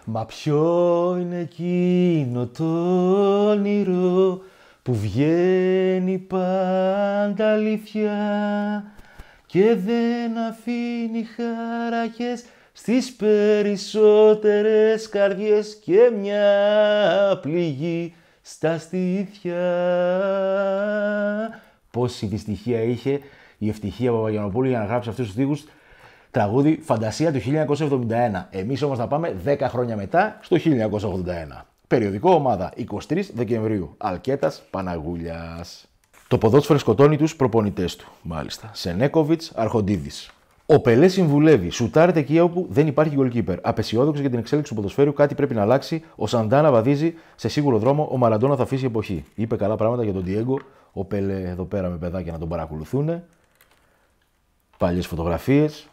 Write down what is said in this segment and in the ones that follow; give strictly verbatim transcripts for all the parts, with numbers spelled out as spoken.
Μα ποιο είναι εκείνο το όνειρο που βγαίνει πάντα αλήθεια και δεν αφήνει χαράκες στις περισσότερες καρδιές και μια πληγή στα στήθια. Πόση δυστυχία είχε η Ευτυχία Παπαγιαννοπούλου για να γράψει αυτούς τους στίχους. Τραγούδι Φαντασία του χίλια εννιακόσια εβδομήντα ένα. Εμείς όμως θα πάμε δέκα χρόνια μετά στο χίλια εννιακόσια ογδόντα ένα. Περιοδικό Ομάδα, εικοστή τρίτη Δεκεμβρίου. Αλκέτας Παναγούλιας. Το ποδόσφαιρο σκοτώνει τους προπονητές του. Μάλιστα. Σενέκοβιτς, Αρχοντίδης. Ο Πελέ συμβουλεύει. Σουτάρετε εκεί όπου δεν υπάρχει goalkeeper. Απεσιόδοξο για την εξέλιξη του ποδοσφαίρου, κάτι πρέπει να αλλάξει. Ο Σαντάνα βαδίζει σε σίγουρο δρόμο. Ο Μαραντόνα θα αφήσει εποχή. Είπε καλά πράγματα για τον Ντιέγκο. Ο Πελέ εδώ πέρα με παιδάκια να τον παρακολουθούν. Παλιές φωτογραφίες.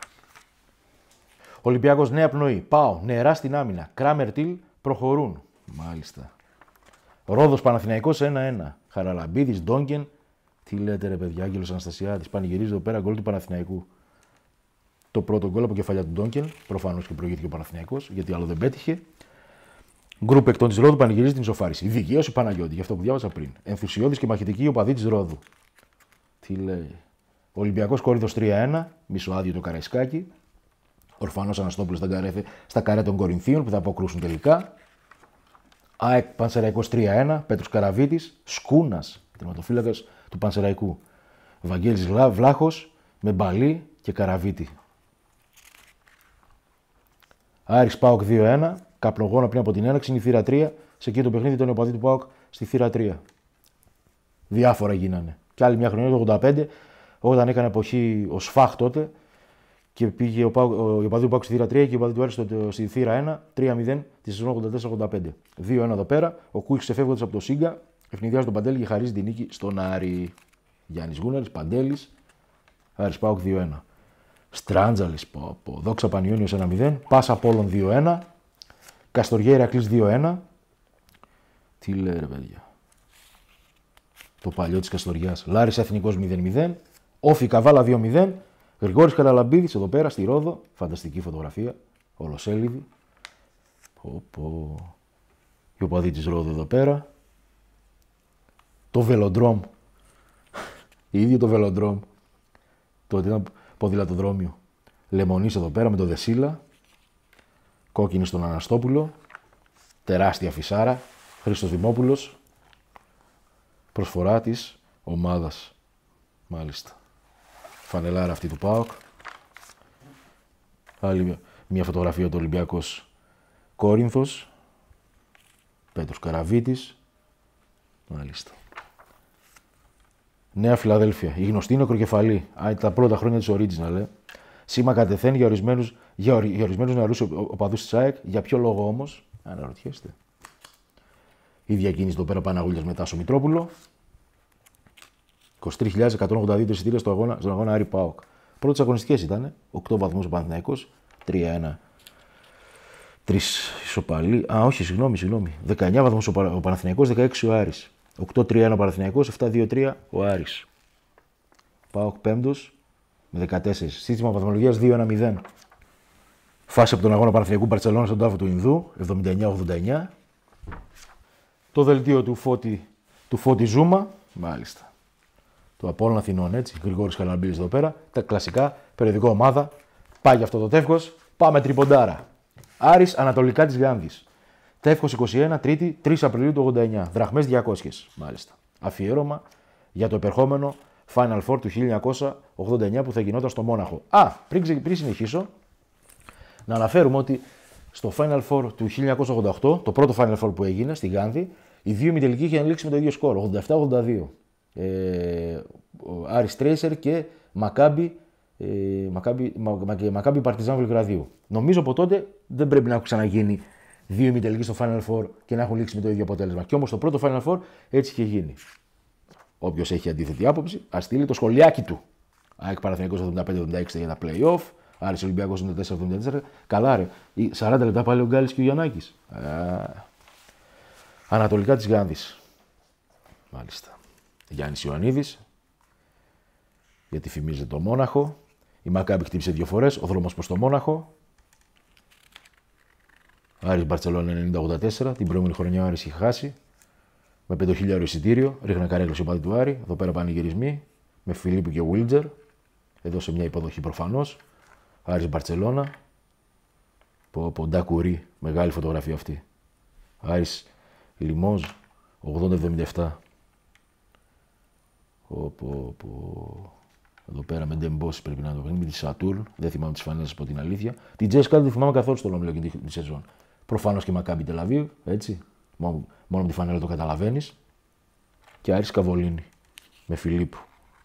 Ολυμπιακός νέα πνοή. Πάω. Νερά στην άμυνα. Κράμερ Τιλ προχωρούν. Μάλιστα. Ρόδος Παναθηναϊκός ένα ένα. Χαραλαμπίδης, Ντόγκεν. Τι λέτε ρε παιδιά, Άγγελος Αναστασιάδης. Πανηγυρίζει εδώ πέρα γκολ του Παναθηναϊκού. Το πρώτο γκολ από κεφαλιά του Ντόγκεν. Προφανώς και προηγήθηκε ο Παναθηναϊκός, γιατί άλλο δεν πέτυχε. Γκρουπ εκτών της Ρόδου πανηγυρίζει την ισοφάριση. Δικαίωση Παναγιώτη, γι' αυτό που διάβασα πριν. Ενθουσιώδης και μαχητική οπαδή της Ρόδου. Τι λέει. Ολυμπιακός Κόρινθος τρία ένα. Μισοάδιο το Καραϊσκάκι. Ορφανός Αναστόπουλος στα καρέ των Κορινθίων που θα αποκρούσουν τελικά. ΑΕΚ Πανσεραϊκός τρία ένα. Πέτρος Καραβίτης. Σκούνας, τερματοφύλακας του Πανσεραϊκού. Βαγγέλης Βλάχος με Μπαλί και Καραβίτη. Άρης ΠΑΟΚ δύο ένα. Καπνογόνα πριν από την έναξη είναι η θύρα τρία. Σε εκείνο το παιχνίδι ήταν ο οπαδί του ΠΑΟΚ στη θύρα τρία. Διάφορα γίνανε. Και άλλη μια χρονιά το ογδόντα πέντε, όταν έκανε εποχή ο Σφάχ τότε και πήγε ο, Πάουκ, ο οπαδί του ΠΑΟΚ στη θύρα τρία και ο οπαδί του Άρης στη θύρα ένα. τρία μηδέν τη σεζόν ογδόντα τέσσερα ογδόντα πέντε. δύο ένα εδώ πέρα. Ο Κούιξ ξεφεύγοντας από το Σίγκα ευνηδιάζει τον Παντέλη και χαρίζει την νίκη στον Άρη. Γιάννης Γούναρης, Παντέλης. Άρης ΠΑΟΚ δύο ένα. Στράντζαλης, πω, πω. Δόξα Πανιόνιος ένα μηδέν. Πάσα Πόλων δύο ένα. Καστοριέ Ηρακλής δύο ένα. Τι λέει ρε παιδιά. Το παλιό της Καστοριάς. Λάρης Εθνικός μηδέν μηδέν. Όφη Καβάλα δύο μηδέν. Γρηγόρης Καραλαμπίδης εδώ πέρα στη Ρόδο. Φανταστική φωτογραφία. Ολοσέλιδη. Πω, πω. Και ο παδί της Ρόδο εδώ πέρα. Το Βελοντρόμ. ίδιο το Βελοντρόμ. Τότε ήταν ποδηλατοδρόμιο. Λεμονής εδώ πέρα με το Δεσίλα. Κόκκινη στον Αναστόπουλο. Τεράστια φυσάρα. Χρήστος Δημόπουλος. Προσφορά της ομάδας. Μάλιστα. Φανελάρα αυτή του ΠΑΟΚ. Άλλη μια φωτογραφία του Ολυμπιακός Κόρινθος. Πέτρος Καραβίτης. Μάλιστα. Νέα Φιλαδέλφια. Η γνωστή νεκροκεφαλή. Α, τα πρώτα χρόνια της Original. Ε. Σήμα κατεθέν για ορισμένους, για, ορι, για ορισμένους νεαρούς οπαδούς της ΑΕΚ. Για ποιο λόγο όμως, αναρωτιέστε. Η διακίνηση εδώ πέρα Παναγούλιας με Τάσο Μητρόπουλο. είκοσι τρεις χιλιάδες εκατόν ογδόντα δύο εισιτήρια στο αγώνα, στον αγώνα Άρη ΠΑΟΚ. Πρώτες αγωνιστικές ήταν. οκτώ βαθμούς ο Παναθηναϊκός. τρία ένα. τρεις ισοπαλί. Α, όχι, συγγνώμη, συγγνώμη. δεκαεννιά βαθμούς ο Παναθηναϊκός, δεκαέξι ο Άρης. οκτώ τρία ένα ο Παναθηναϊκός, επτά δύο τρία ο Άρης. ΠΑΟΚ πέμπτος με δεκατέσσερα. Σύστημα βαθμολογίας δύο ένα μηδέν. Φάση από τον αγώνα Παναθηναϊκού Μπαρτσελόνα στον τάφο του Ινδού, εβδομήντα εννιά ογδόντα εννιά. Το δελτίο του Φώτη, του Φώτη Ζούμα, μάλιστα. Το Απόλλων Αθηνών, έτσι. Γρηγόρης Χαραλαμπίδης εδώ πέρα. Τα κλασικά, περιοδικό Ομάδα. Πάει για αυτό το τεύχος. Πάμε τριποντάρα. Άρης Ανατολικά της Γάνδης. Τεύχος είκοσι ένα, Τρίτη, τρεις Απριλίου του ογδόντα εννιά. Δραχμές διακόσιες, μάλιστα. Αφιέρωμα για το επερχόμενο Final Four του χίλια εννιακόσια ογδόντα εννιά που θα γινόταν στο Μόναχο. Α, πριν, πριν συνεχίσω, να αναφέρουμε ότι στο Final Four του χίλια εννιακόσια ογδόντα οκτώ, το πρώτο Final Four που έγινε στη Γάνδη, οι δύο ημιτελικοί είχαν λήξει με το ίδιο σκορ, ογδόντα επτά ογδόντα δύο. Ε, Άρης Τρέισερ και Μακάμπι, ε, Μακάμπι, Μα, Μακάμπι Παρτιζάν Βελιγραδίου. Νομίζω από τότε δεν πρέπει να έχουν ξαναγίνει δύο ημιτελικοί στο Final Four και να έχουν λήξει με το ίδιο αποτέλεσμα. Και όμως το πρώτο Final Four έτσι είχε γίνει. Όποιος έχει αντίθετη άποψη, ας στείλει το σχολιάκι του. ΑΕΚ Παναθηναϊκός εβδομήντα πέντε εβδομήντα έξι για τα play-off. Άρης Ολυμπιακός εβδομήντα τέσσερα εβδομήντα τέσσερα. Καλά ρε. σαράντα λεπτά πάλι ο Γκάλης και ο Γιαννάκης. Α, Ανατολικά της Γάνδης. Μάλιστα. Γιάννης Ιωαννίδης. Γιατί φημίζεται το Μόναχο. Η Μακάμπη χτύπησε δύο φορές. Ο δρόμος προς το Μόναχο. Άρης Μπαρτσελόνα ενενήντα ογδόντα τέσσερα. Την προηγούμενη χρονιά ο Άρης είχε χάσει. Με πέντε χιλιάδες ευρώ εισιτήριο. Ρίχναν καρέκλωση ο παδί του Άρη. Εδώ πέρα πανηγυρισμοί. Με Φιλίππου και Βίλτζερ. Εδώ σε μια υποδοχή προφανώς. Άρης Μπαρτσελόνα. Ποντά Κουρί. Μεγάλη φωτογραφία αυτή. Άρης Λιμόζ ογδόντα εβδομήντα επτά. Οπό, οπό. Εδώ πέρα με Ντεμπόση πρέπει να το κάνει. Με τη Σατούρν. Δεν θυμάμαι τις φανέλες από την αλήθεια. Την Τζέσκα δεν τη θυμάμαι καθόλου στο Λόμιλο και τη, τη σεζόν. Προφανώς και Μακάμπι Τελαβίβ. Έτσι. Μόνο, μόνο με τη φανέλα το καταλαβαίνεις. Και Άρης Καβολίνη. Με Φιλίππου.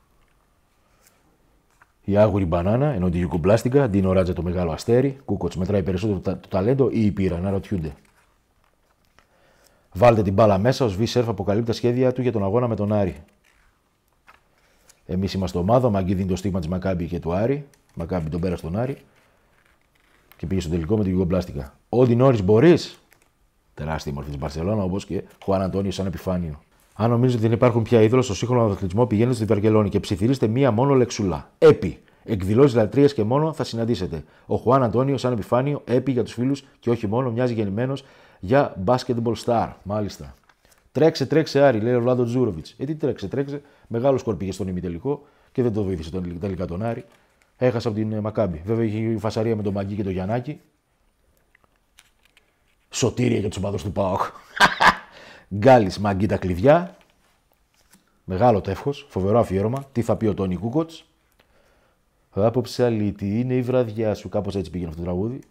Η Άγουρη Μπανάνα, ενώ τη Γιουκομπλάστικα, Ντίνο Ράτζα το μεγάλο αστέρι. Κούκοτς μετράει περισσότερο το, το ταλέντο ή η πείρα, να ρωτιούνται. Βάλτε την μπάλα μέσα, ο Σβίσερφ αποκαλύπτει τα σχέδια του για τον αγώνα με τον Άρη. Εμείς είμαστε ομάδα, ο Μαγκή δίνει το στίγμα της Μακάμπι και του Άρη. Μακάμπι τον πέρασε στον Άρη και πήγε στο τελικό με την Γιουγκομπλάστικα. Όντι Νόρις μπορείς. Τεράστια μορφή της Μπαρσελόνα, όπως και Χουάν Αντώνιο σαν επιφάνειο. Αν νομίζετε ότι δεν υπάρχουν πια είδωλοι στο σύγχρονο αθλητισμό, πηγαίνετε στη Βαρκελόνη και ψιθυρίστε μία μόνο λεξουλά. Έπι. Εκδηλώσεις λατρείας και μόνο θα συναντήσετε. Ο Χουάν Αντώνιο σαν επιφάνειο, έπι για τους φίλους και όχι μόνο, μοιάζει γεννημένος για basketball star. Μάλιστα. Τρέξε, τρέξε Άρη, λέει ο Βλάντο Τζούροβιτς. Ε, τι τρέξε, τρέξε. Μεγάλο σκορ πήγε στον ημιτελικό και δεν το βοήθησε τον, τελικά τον Άρη. Έχασε από την Μακάμπι. Βέβαια είχε η φασαρία με τον Μαγκή και τον Γιαννάκη. Σωτήρια για τους οπαδούς του ΠΑΟΚ. Γκάλης, Μαγκή τα κλειδιά. Μεγάλο τεύχος, φοβερό αφιέρωμα. Τι θα πει ο Τόνι Κούκοτς. Απόψε αλήτη, είναι η βραδιά σου. Κάπως έτσι πήγαινε αυτό το τραγούδι.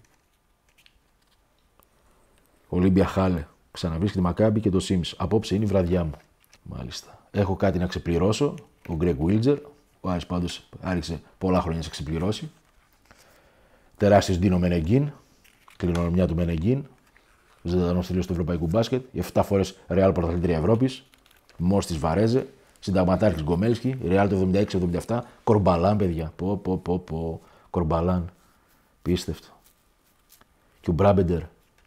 Ολύμπια Χάλε. Ξαναβρίσκει τη Μακάμπι και το Σίμς. Απόψε είναι η βραδιά μου. Μάλιστα. Έχω κάτι να ξεπληρώσω. Ο Γκρέγκ Βίλτζερ. Ο Άρης πάντως άρχισε πολλά χρόνια να σε ξεπληρώσει. Τεράστιος Ντίνο Μενεγκίν. Κληρονομιά του Μενεγκίν. Ζωντανό στήλος του ευρωπαϊκού μπάσκετ. επτά φορές Ρεάλ Πρωταθλήτρια Ευρώπης. Μόρστης Βαρέζε. Συνταγματάρχης Γκομέλσκι. Ρεάλ το εβδομήντα έξι εβδομήντα επτά. Κορμπαλάν, παιδιά. Πω, πω, πω, πω. Κορμπαλάν. Πίστευτο. Και ο Μπράμπεντερ.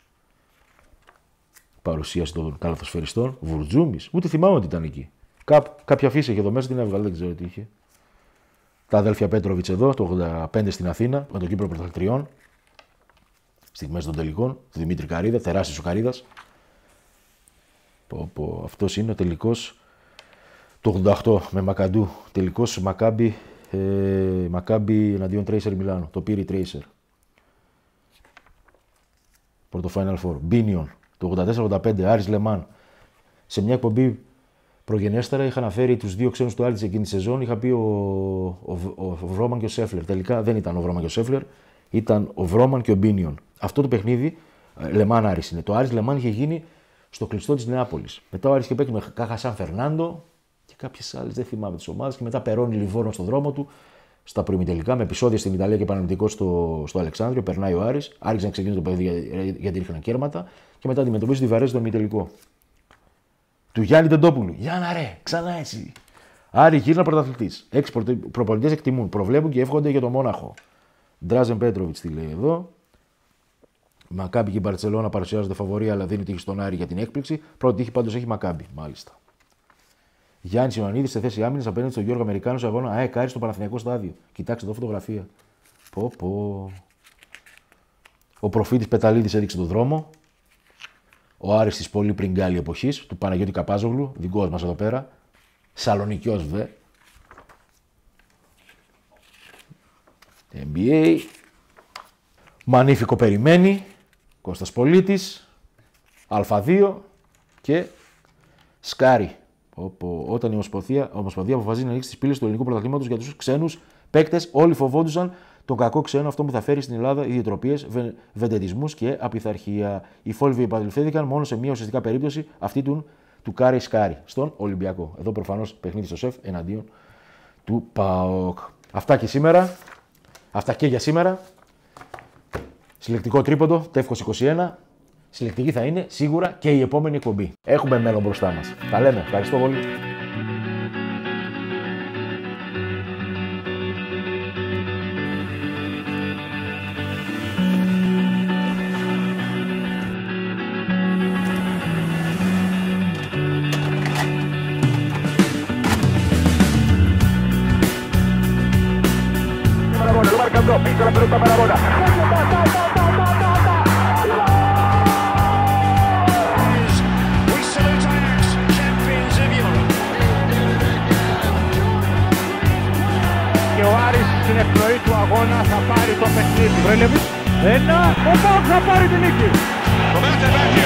Παρουσίαση των καλαθοσφαιριστών. Βουρτζούμης. Ούτε θυμάμαι ότι ήταν εκεί. Κά, κάποια φύση είχε εδώ μέσα, την έβγαλε, δεν ξέρω τι είχε. Τα αδέλφια Πέτροβιτς εδώ, το ογδόντα πέντε στην Αθήνα, με τον Κύπρο Πρωταθλητριών. Στιγμές των τελικών. Δημήτρη Καρίδα, τεράστιος ο Καρίδας. Αυτός είναι ο τελικός του ογδόντα οκτώ με Μακαντού. Τελικός Μακάμπι, ε, Μακάμπι εναντίον Τρέισερ Μιλάνο. Το πήρε η Τρέισερ. Πρώτο Final Four. Μπίνιον. Το ογδόντα τέσσερα ογδόντα πέντε. Άρης Λεμάν. Σε μια εκπομπή προγενέστερα είχα αναφέρει τους δύο ξένους του Άρης εκείνη τη σεζόν. Είχα πει ο, ο, ο, ο Βρόμαν και ο Σέφλερ. Τελικά δεν ήταν ο Βρόμαν και ο Σέφλερ. Ήταν ο Βρόμαν και ο Μπίνιον. Αυτό το παιχνίδι, Λεμάν Άρης είναι. Το Άρης Λεμάν είχε γίνει στο κλειστό της Νεάπολης. Μετά ο Άρης είχε παίξει με Καχασάν Φερνάντο και κάποιες άλλες, δεν θυμάμαι τις ομάδες. Και μετά Περώνει Λιβόρνο στον δρόμο του, στα προημιτελικά, με επεισόδια στην Ιταλία και Παναθηναϊκό στο, στο Αλεξάνδριο. Περνάει ο Άρης. Άρχισε να ξεκινήσει το παιδί γιατί ήρθαν κέρματα. Και μετά αντιμετωπίζει τη Βαρέζη στο ημιτελικό. Του Γιάννη Τεντόπουλου. Γιάννα ρε, ξανά έτσι. Άρη γύρνα πρωταθλητής. Έξι προπονητές εκτιμούν, προβλέπουν και εύχονται για το Μόναχο. Ντράζεν Πέτροβιτς τι λέει εδώ. Μακάμπι και η Μπαρτσελόνα παρουσιάζονται φαβορί, αλλά δίνει τύχη στον Άρη για την έκπληξη. Πρώτη τύχη πάντως έχει Μακάμπι, μάλιστα. Γιάννη Ιωαννίδη σε θέση άμυνας απέναντι στον Γιώργο Αμερικάνο σε αγώνα ΑΕΚ Άρη στο Παναθηναϊκό στάδιο. Κοιτάξτε εδώ φωτογραφία. Πω, πω. Ο προφήτης Πεταλίδης έδειξε τον δρόμο. Ο Άρης της πολύ πριν Γκάλη εποχής, του Παναγιώτη Καπάζογλου, δικός μας εδώ πέρα. Σαλονικιός βε. Εν μπι έι. Μανίφικο περιμένει. Κώστας Πολίτης. Α2 και Σκάρι. Όπου, όταν η Ομοσπονδία, Ομοσπονδία αποφασίζει να ανοίξει τις πύλες του ελληνικού πρωταθλήματος για τους ξένους παίκτες, όλοι φοβόντουσαν τον κακό ξένο αυτό που θα φέρει στην Ελλάδα ιδιοτροπίες, βε, βεντετισμούς και απειθαρχία. Οι φόλβοι επαναληφθήθηκαν μόνο σε μια ουσιαστικά περίπτωση, αυτή του, του Κάρι Σκάρι, στον Ολυμπιακό. Εδώ προφανώς παιχνίδι στο ΣΕΦ εναντίον του ΠΑΟΚ. Αυτά και σήμερα. Αυτά και για σήμερα. Συλλεκτικό τρίποντο, Τεύχος είκοσι ένα. Συλλεκτική θα είναι σίγουρα και η επόμενη εκπομπή. Έχουμε μέλλον μπροστά μας. Τα λέμε. Ευχαριστώ πολύ. Pisa la pelota para Bola. και ο Άρης στην εκπνοή του αγώνα θα πάρει το παιχνίδι. Βρέλεβιτς, ένα, ο Πάοκ θα πάρει την νίκη.